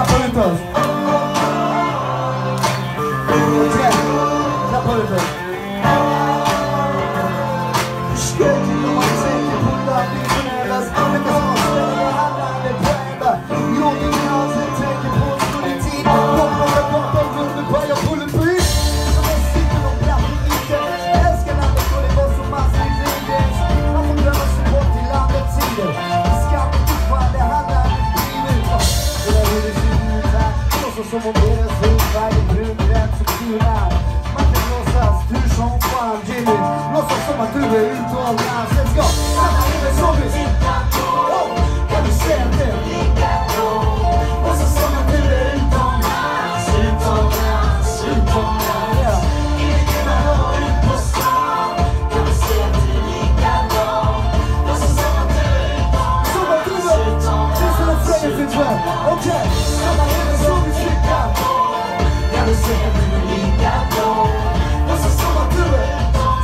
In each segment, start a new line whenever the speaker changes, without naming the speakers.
Klappa ut oss. Okej, klappa ut oss. Försöker om man tänker på att vi förnäras. Vilka som har ställer och handlande på ända. Någonting i halsen tänker på politik. Bombare bakom rummet på jag bulletproof. Som en sitter och glappar inte. Älskar landet och det var så massor i gräns. Man får glömma sig bort till landets sidor. Skam inte fall, det handlar om livet. Det där hur det ser ut här. Så som om deras hund varje brun rätt som tur är. Man kan låtsas tur som fan Jimmy. Låtsas som att du är utomlands. Let's go! Samma livet som vi kan du se det? Låtsas som att du är utomlands. Utomlands, utomlands. Ingen har ut på stan. Kan du se att du är likadant? Låtsas som att du är utomlands. Det är som en frängelse. Okej, samma livet som vi flyttar. Kan du se att du är likadant? Låtsas som att du är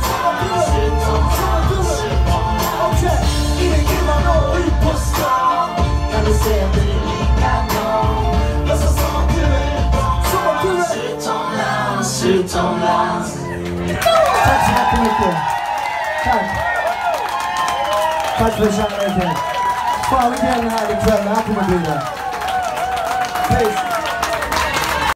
utomlands. Tack så jättemycket. Tack. Tack för kärleken. Fan vilken härlig kväll det här kommer bli. Peace.